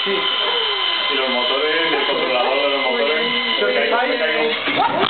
Sí. Y los motores, y el controlador de los motores. ¿Qué os fijáis?